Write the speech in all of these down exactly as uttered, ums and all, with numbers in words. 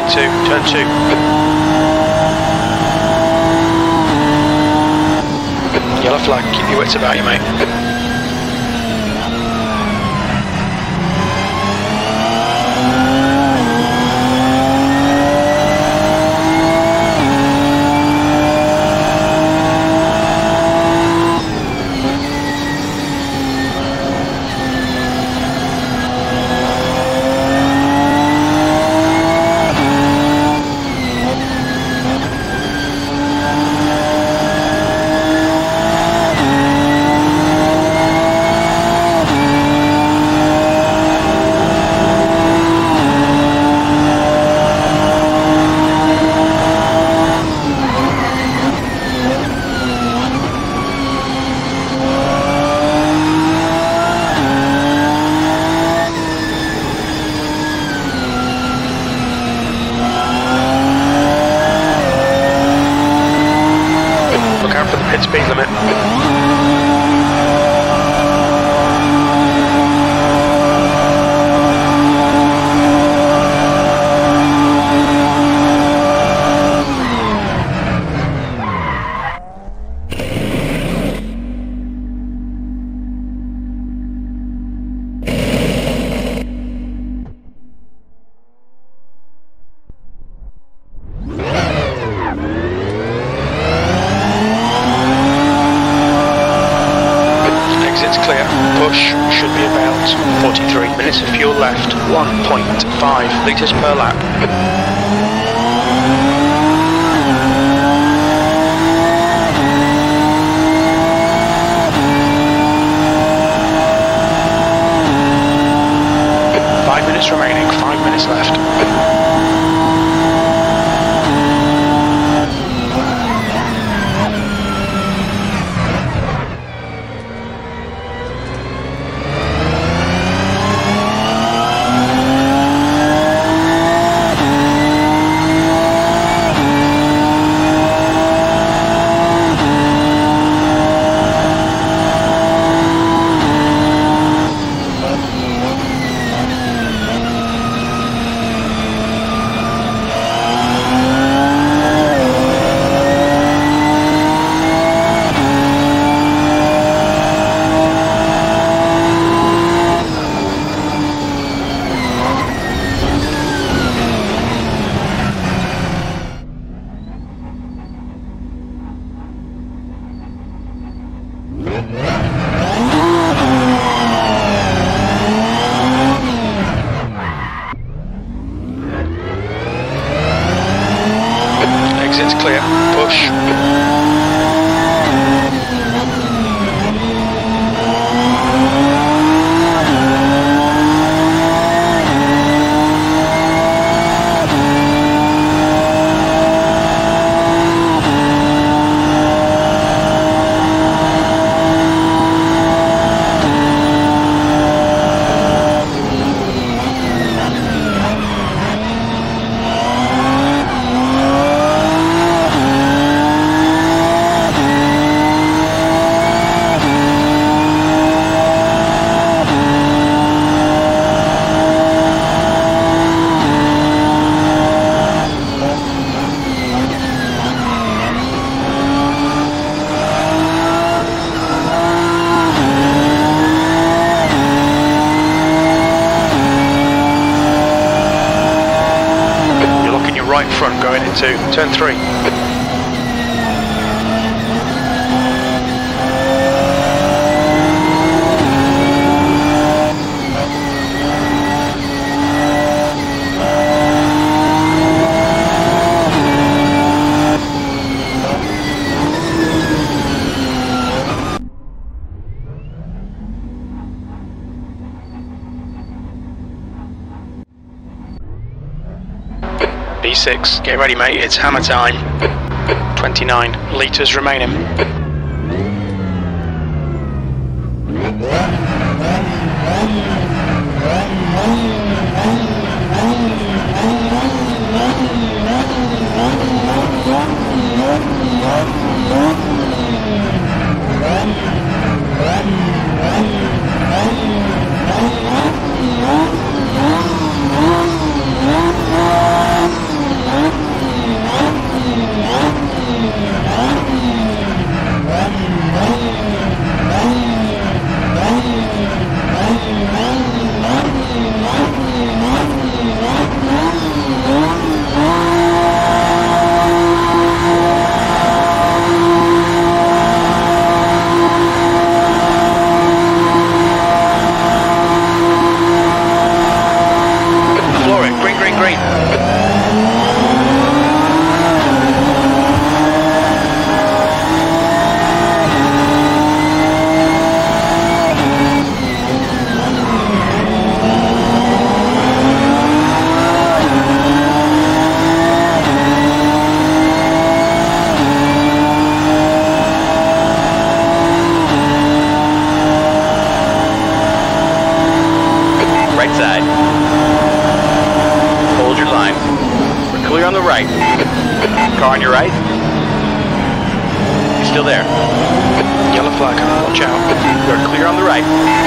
into turn two. Yellow flag, keep your wits about you, mate. Pit speed limit. Should be about forty-three minutes of fuel left, one point five litres per lap. Five minutes remaining, five minutes left. Exit's clear, push. Right front going into turn three. B six, get ready mate, it's hammer time. twenty-nine litres remaining. side. Hold your line. We're clear on the right. Car on your right. You still there? Yellow flag, watch out. We're clear on the right.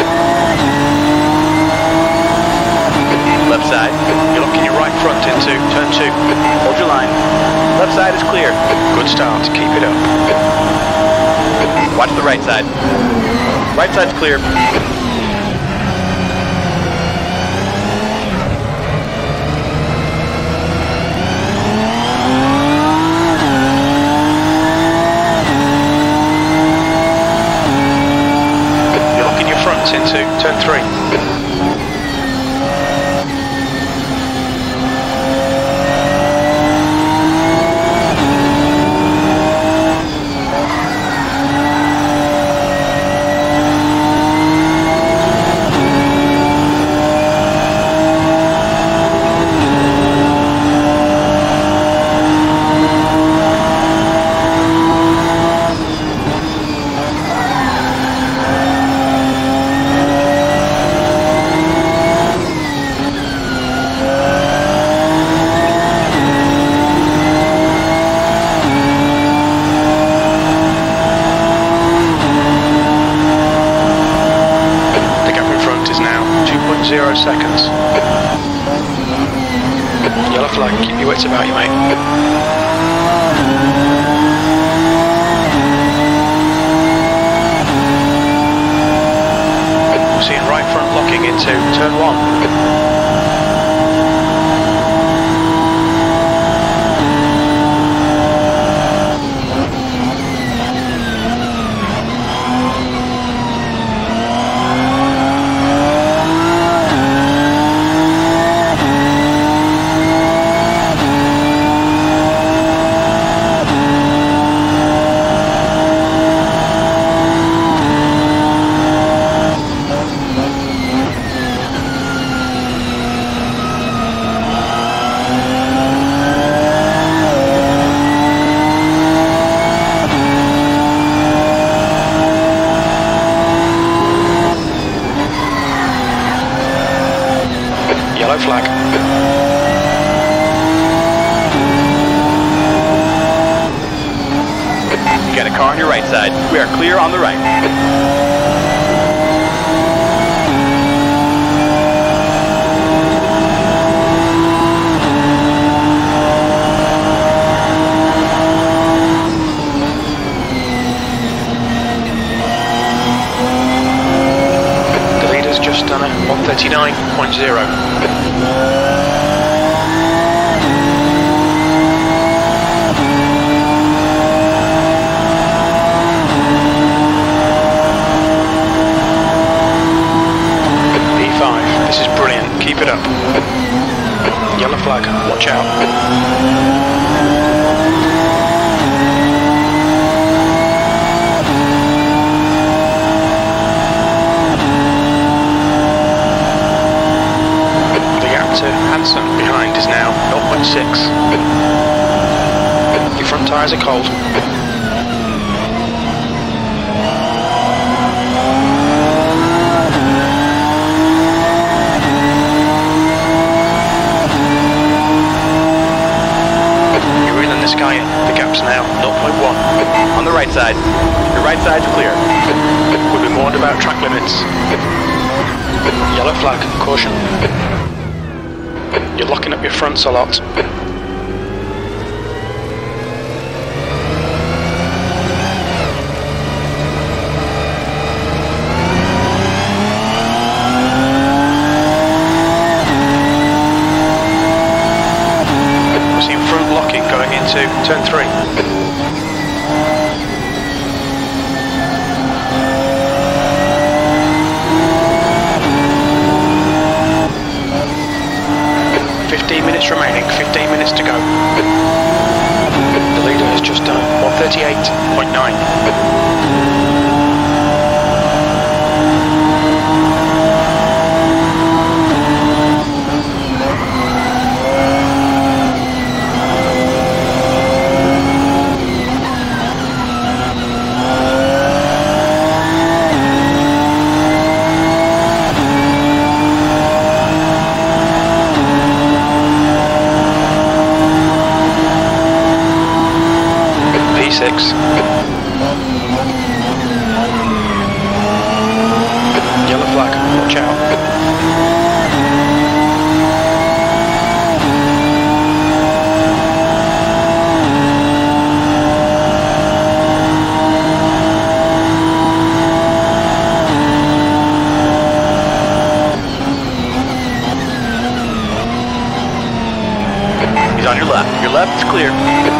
Left side. You're looking your right front into turn two. Hold your line. Left side is clear. Good start, keep it up. Watch the right side. Right side's clear. You're looking your front into turn three. Zero seconds. Yellow flag, keep your wits about you, mate. Seeing right front locking into turn one. Yellow flag. You got a car on your right side. We are clear on the right. The leader's just done a one thirty-nine point zero. This is brilliant, keep it up. Yellow flag, watch out. The gap to Hansen behind is now zero point six. Your front tyres are cold. This guy in. The gap's now zero point one. On the right side. Your right side's clear. We'll be warned about track limits. Yellow flag, caution. You're locking up your fronts a lot. Going into turn three. Fifteen minutes remaining, fifteen minutes to go. The leader has just done one thirty-eight point nine. watch out. He's on your left. Your left is clear.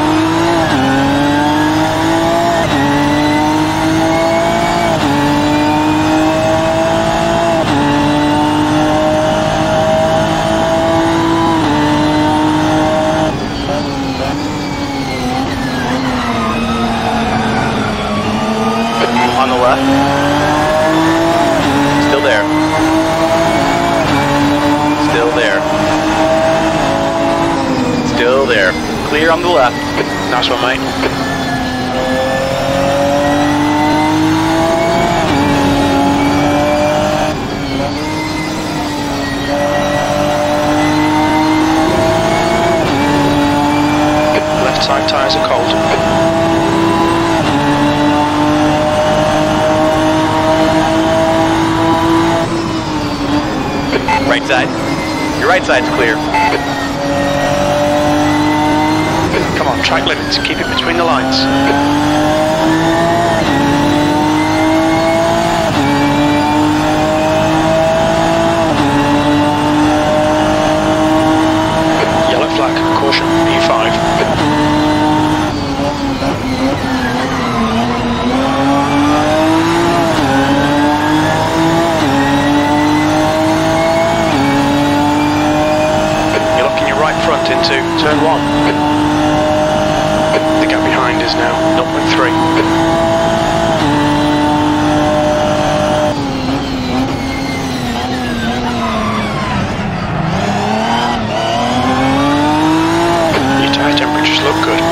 On the left. Still there. Still there. Still there. Clear on the left. Nice one, mate. Left side tyres are cold. Right side. Your right side's clear. Come on, track limits, keep it between the lines. Yellow flag, caution, P five. You're locking your right front into turn one. The gap behind is now zero point three. Your tyre temperatures look good.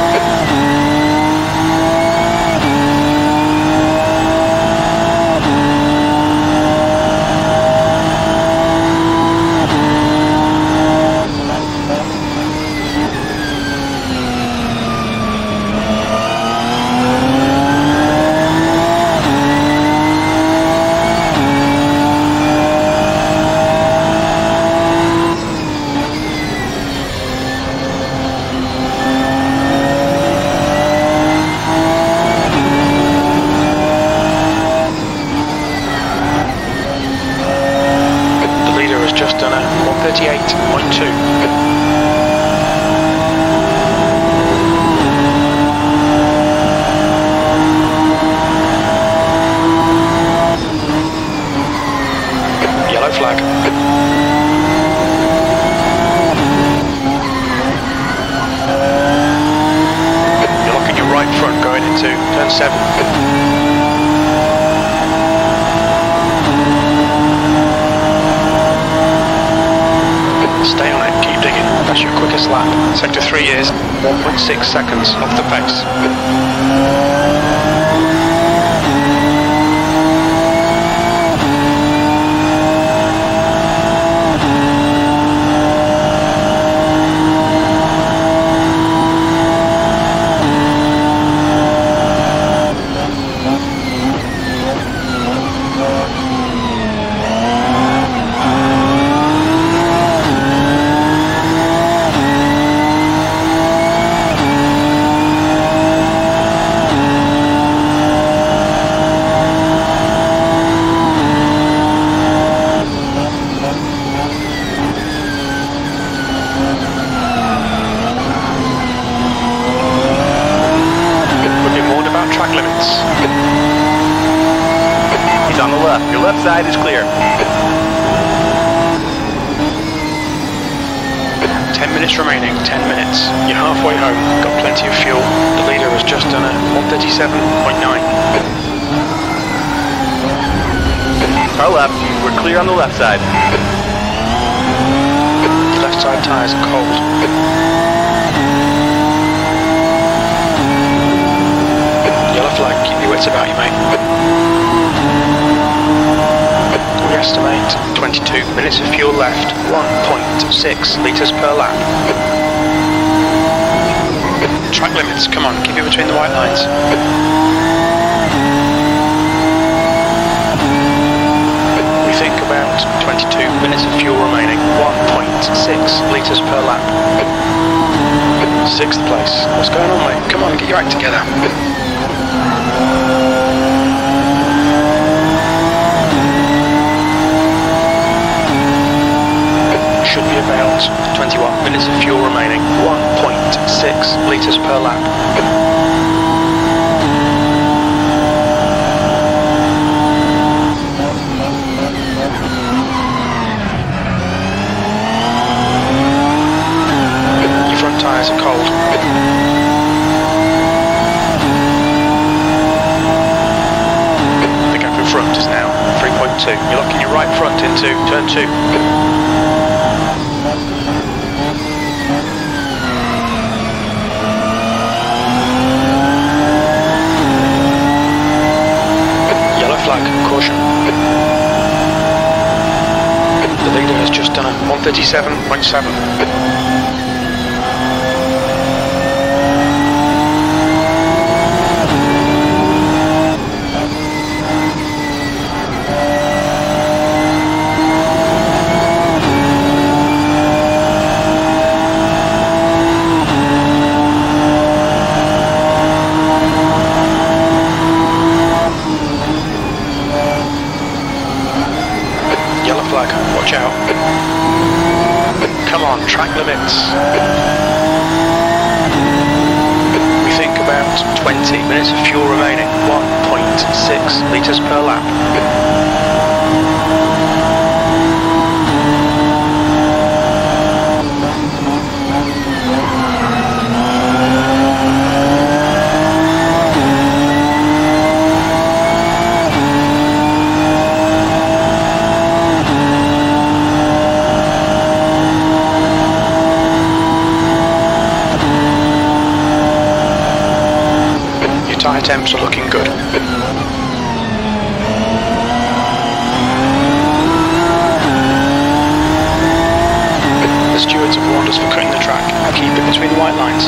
Just done a one thirty-eight point two. Yellow flag. You're locking your right front going into turn seven. Stay on it, keep digging. That's your quickest lap. Sector three is one point six seconds off the pace. Track limits. He's on the left. Your left side is clear. Ten minutes remaining. Ten minutes. You're halfway home. Got plenty of fuel. The leader has just done a one thirty-seven point nine. Car left. We're clear on the left side. Left side tyres are cold. Flag, keep your wits about you, mate. We estimate twenty-two minutes of fuel left, one point six litres per lap. Track limits, come on, keep it between the white lines. We think about six litres per lap. Sixth place. What's going on, mate? Come on, get your act together. Should be about twenty-one minutes of fuel remaining. one point six litres per lap. Your front tyres are cold. The gap in front is now three point two. You're locking your right front into turn two. Flag, caution. The leader has just done a one thirty-seven point seven. Flag, watch out. Come on, track limits. We think about twenty minutes of fuel remaining. one point six litres per lap. Tyre temps are looking good. The stewards have warned us for cutting the track. Keep it between the white lines.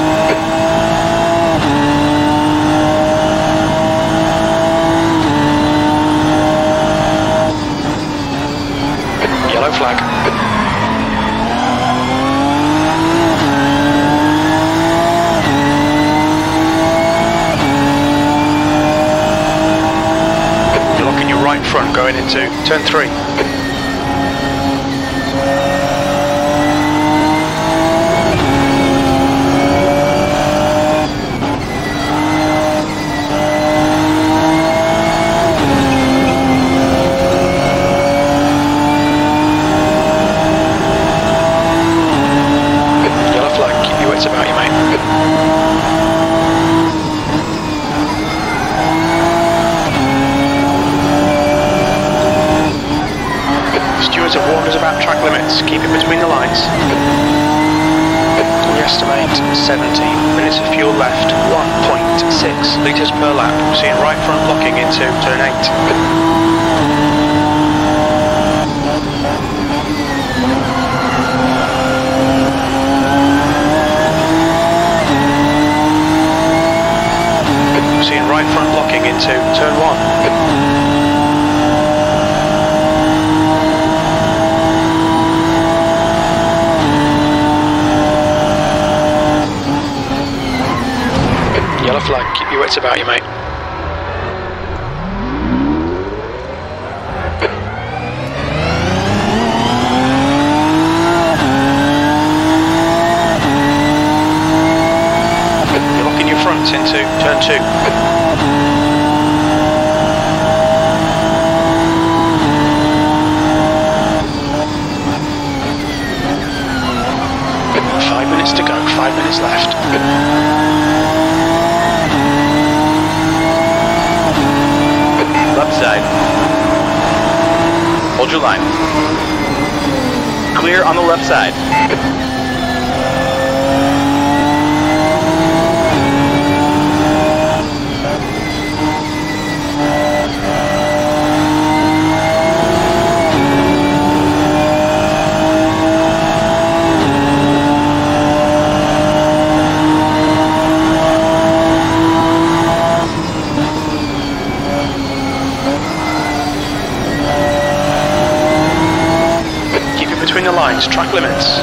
Yellow flag. Right front going into turn three. Yellow flag, keep your wits about you, mate. Stewards have warned us about track limits. Keep it between the lines. We estimate seventeen minutes of fuel left. one point six litres per lap. Seeing right front locking into turn eight. Seeing right front locking into turn one. Yellow flag, keep your wits about you, mate. You're locking your front into turn two. Five minutes to go, five minutes left. Left side. Hold your line. Clear on the left side. Between the lines. lines, track limits.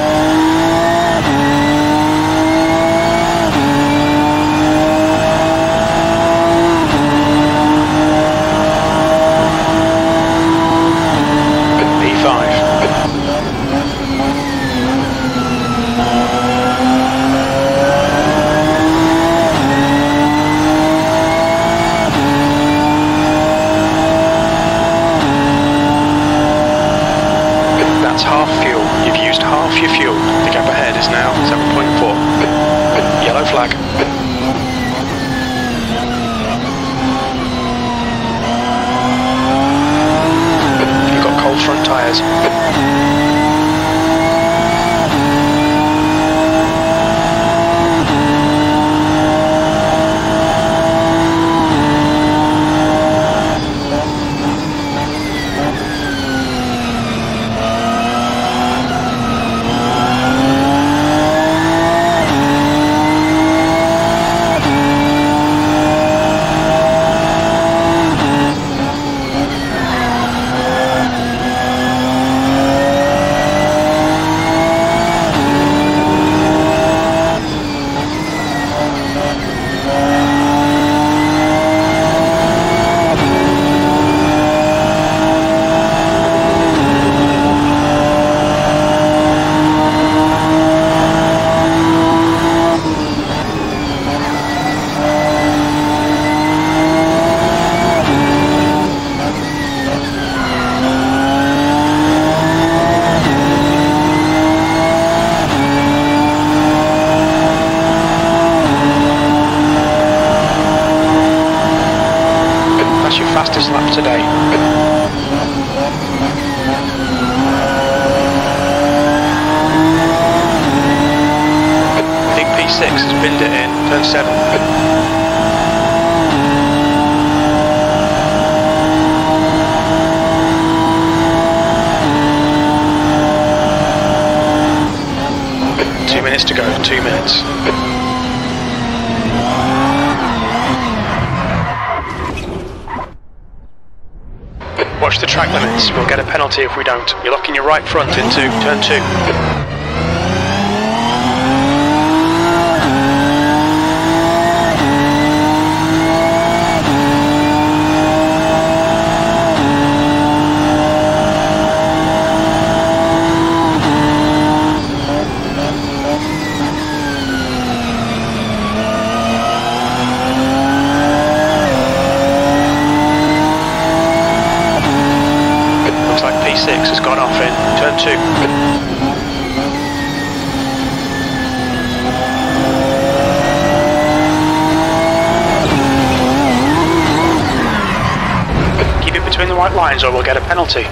P five. That's half fuel. You've used half your fuel. The gap ahead is now seven point four. Yellow flag. You've got cold front tyres. Fastest lap today. I think P six has binned it in, turn seven. Two minutes to go, two minutes. Watch the track limits, we'll get a penalty if we don't. You're locking your right front into turn two. P six has gone off in turn two. Keep it between the white lines or we'll get a penalty.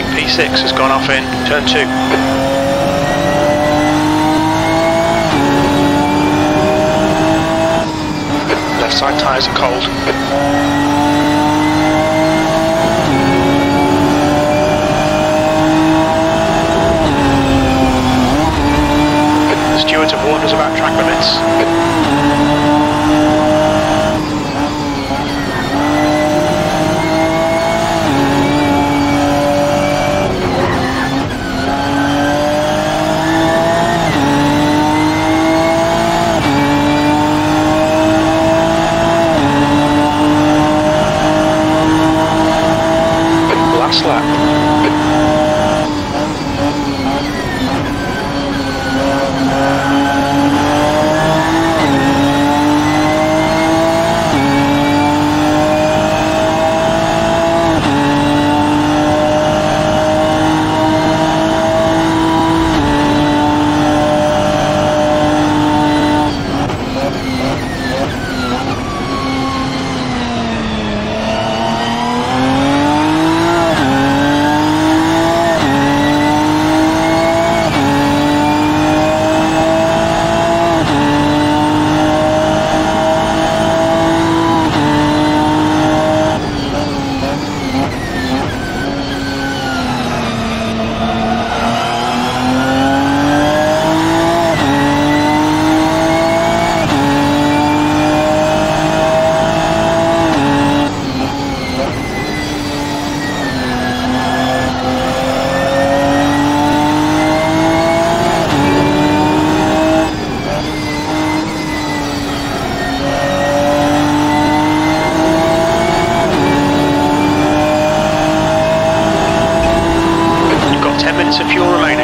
P six has gone off in turn two. Left side tyres are cold. The stewards have warned us about track limits. Last lap. ten minutes of fuel remaining.